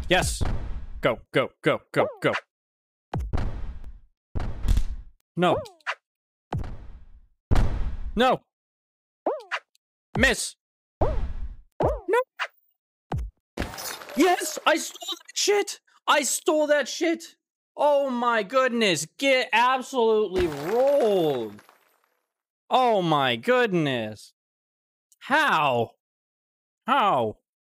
Yes. Go, go, go, go, go. No. No. Miss. No. Yes, I stole that shit. I stole that shit. Oh my goodness. Get absolutely rolled. Oh my goodness. How? How?